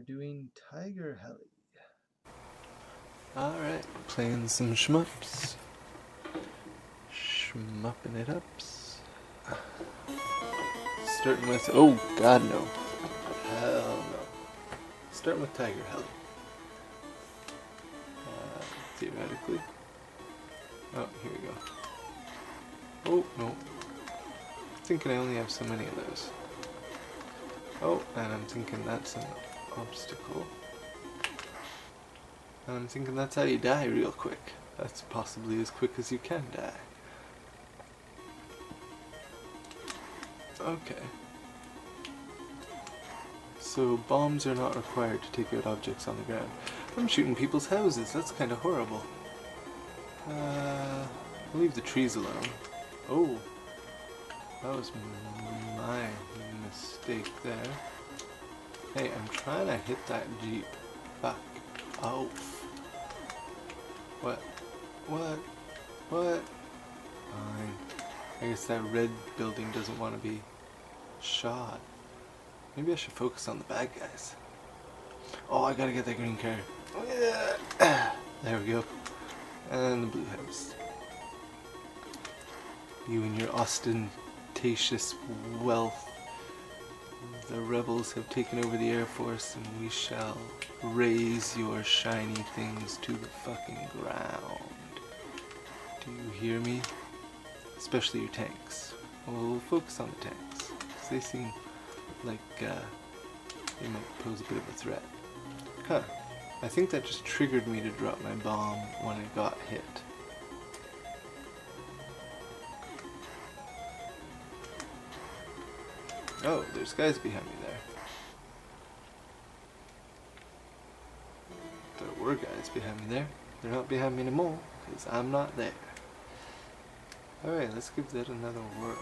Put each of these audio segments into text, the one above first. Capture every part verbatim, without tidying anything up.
are doing Tiger Heli. Alright, playing some shmups. Shmupping it ups. Starting with, oh god no. Hell no. Starting with Tiger Heli. Uh, theoretically. Oh, here we go. Oh, no. I'm thinking I only have so many of those. Oh, and I'm thinking that's an obstacle. And I'm thinking that's how you die real quick. That's possibly as quick as you can die. Okay. So bombs are not required to take out objects on the ground. I'm shooting people's houses, that's kind of horrible. Uh, I'll leave the trees alone. Oh, that was my mistake there. Hey, I'm trying to hit that Jeep. Fuck. Oh. What? What? What? Fine. I guess that red building doesn't want to be shot. Maybe I should focus on the bad guys. Oh, I gotta get that green car. Oh, yeah. There we go. And the blue house. You and your ostentatious wealth. The rebels have taken over the Air Force and we shall raise your shiny things to the fucking ground. Do you hear me? Especially your tanks. Well, we'll focus on the tanks, because they seem like uh, they might pose a bit of a threat. Huh. I think that just triggered me to drop my bomb when it got hit. Oh, there's guys behind me there. There were guys behind me there. They're not behind me anymore, because I'm not there. Alright, let's give that another whirl.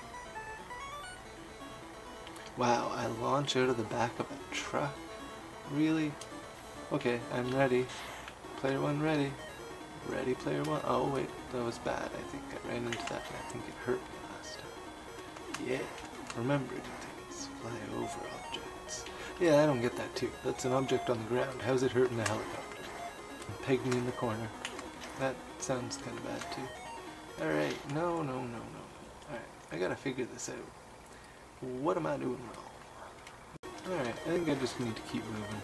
Wow, I launch out of the back of a truck? Really? Okay, I'm ready. Player one ready. Ready, player one. Oh wait, that was bad. I think I ran into that and I think it hurt me last time. Yeah. Remembering things, fly over objects. Yeah, I don't get that too. That's an object on the ground. How's it hurting a helicopter? Peg me in the corner. That sounds kind of bad too. Alright, no, no, no, no. Alright, I gotta figure this out. What am I doing wrong? Alright, I think I just need to keep moving.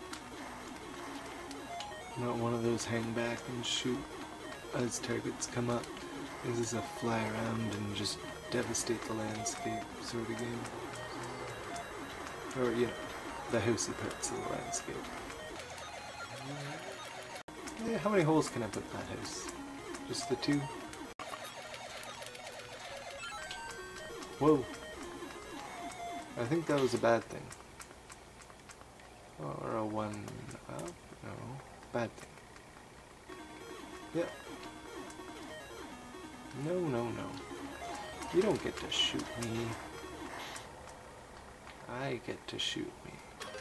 Not one of those hang back and shoot as targets come up. This is a fly around and just devastate the landscape sort of game. Or, yeah, the housey parts of the landscape. Yeah, how many holes can I put in that house? Just the two? Whoa. I think that was a bad thing. Or a one up? No. Bad thing. Yeah. No, no, no. You don't get to shoot me. I get to shoot me.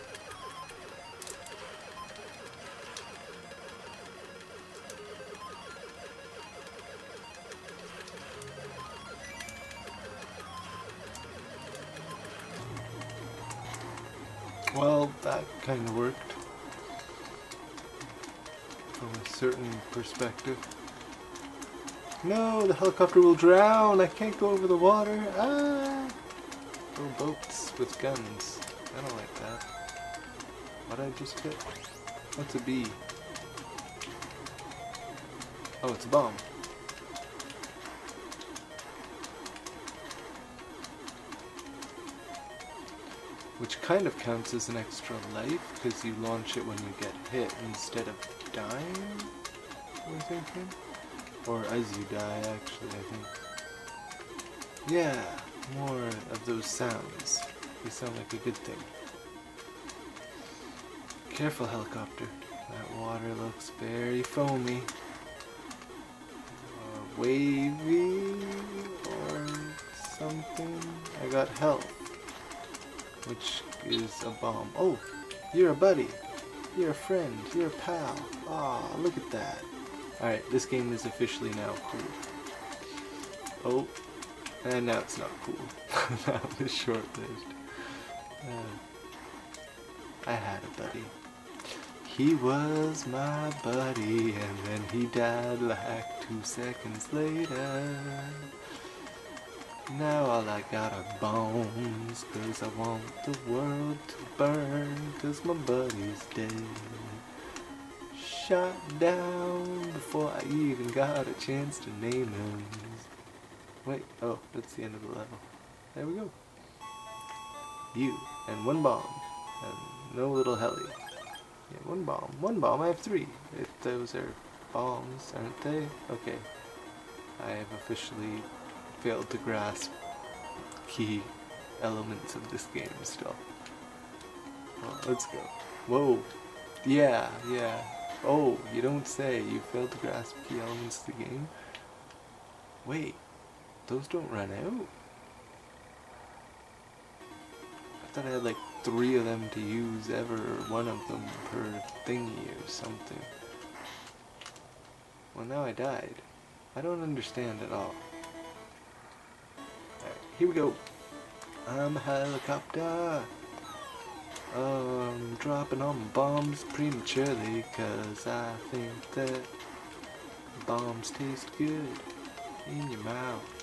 Well, that kind of worked. From a certain perspective. No, the helicopter will drown. I can't go over the water. Ah! Little boats with guns. I don't like that. What I just hit? What's a bee? Oh, it's a bomb. Which kind of counts as an extra life, because you launch it when you get hit instead of dying, I'm thinking. Or as you die, actually, I think. Yeah, more of those sounds. They sound like a good thing. Careful, helicopter. That water looks very foamy. Or wavy, or something. I got health, which is a bomb. Oh, you're a buddy. You're a friend. You're a pal. Aw, look at that. Alright, this game is officially now cool. Oh, and now it's not cool. That was short-lived. Uh, I had a buddy. He was my buddy, and then he died like two seconds later. Now all I got are bombs, cause I want the world to burn, cause my buddy's dead. Shot down before I even got a chance to name him. Wait, oh, that's the end of the level. There we go. You, and one bomb, and no little heli. Yeah, one bomb, one bomb, I have three. If those are bombs, aren't they? Okay. I have officially failed to grasp key elements of this game still. Well, let's go. Whoa. Yeah, yeah. Oh, you don't say. You failed to grasp key elements of the game? Wait. Those don't run out? I thought I had like three of them to use ever, or one of them per thingy or something. Well, now I died. I don't understand at all. Alright, here we go. I'm a helicopter. Um, dropping on bombs prematurely, cause I think that bombs taste good in your mouth.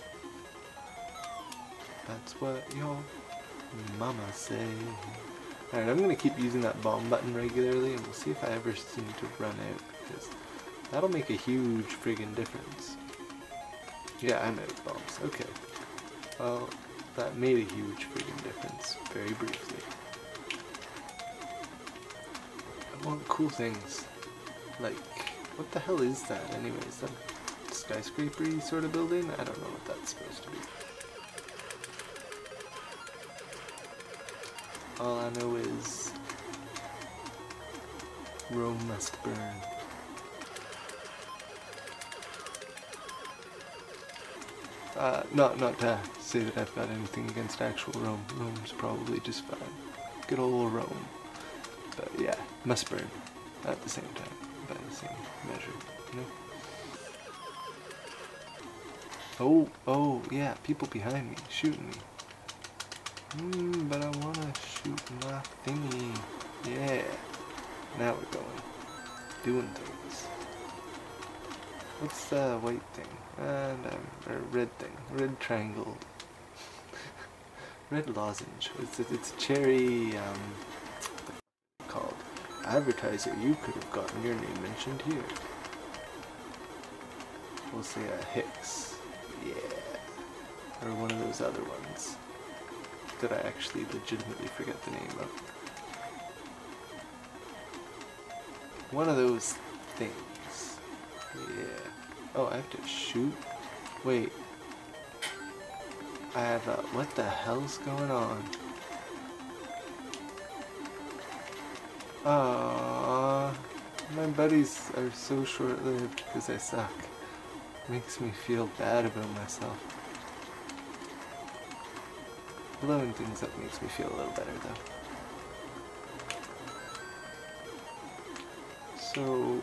That's what your mama say. Alright, I'm gonna keep using that bomb button regularly, and we'll see if I ever seem to run out, because that'll make a huge friggin' difference. Yeah, I'm out of bombs. Okay. Well, that made a huge friggin' difference, very briefly. I want cool things. Like, what the hell is that anyways? Is that a skyscraper-y sort of building? I don't know what that's supposed to be. All I know is Rome must burn. Uh, not, not to say that I've got anything against actual Rome. Rome's probably just fine. Good old Rome. But yeah, must burn at the same time, by the same measure, you know? Oh, oh, yeah, people behind me, shooting me. Hmm, but I wanna shoot my thingy. Yeah, now we're going. Doing things. What's the white thing? And um, or red thing. Red triangle. Red lozenge. It's a, it's a cherry, um, called advertiser. You could have gotten your name mentioned here. We'll say a Hicks. Yeah. Or one of those other ones that I actually legitimately forget the name of. One of those things. Yeah. Oh, I have to shoot? Wait. I have a... What the hell's going on? Aww. My buddies are so short-lived because I suck. Makes me feel bad about myself. Blowing things up makes me feel a little better though. So,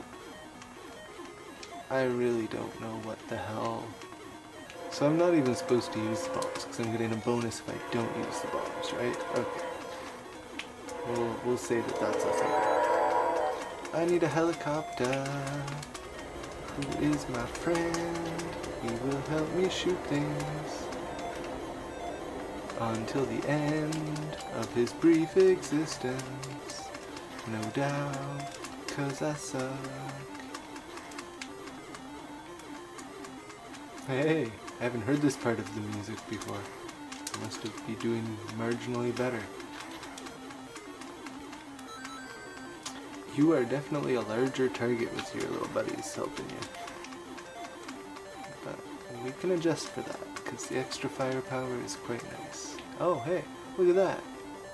I really don't know what the hell. So I'm not even supposed to use the bombs because I'm getting a bonus if I don't use the bombs, right? Okay. We'll, we'll say that that's a thing. I need a helicopter. Who is my friend? He will help me shoot things until the end of his brief existence. No doubt, cause I suck. Hey, I haven't heard this part of the music before. I must be doing marginally better. You are definitely a larger target with your little buddies helping you. But we can adjust for that, because the extra firepower is quite nice. Oh, hey, look at that.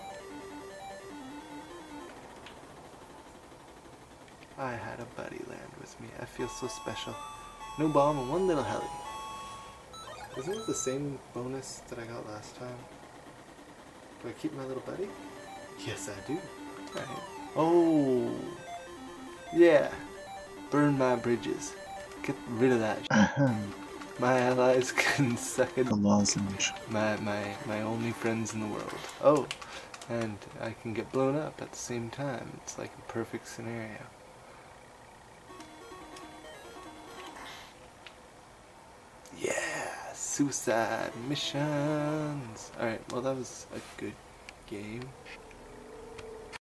I had a buddy land with me. I feel so special. No bomb and one little heli. Isn't it the same bonus that I got last time? Do I keep my little buddy? Yes, I do. Alright. Oh, yeah. Burn my bridges. Get rid of that. My allies can suck it. The lozenge. My, my, my only friends in the world. Oh, and I can get blown up at the same time. It's like a perfect scenario. Yeah, suicide missions. Alright, well that was a good game.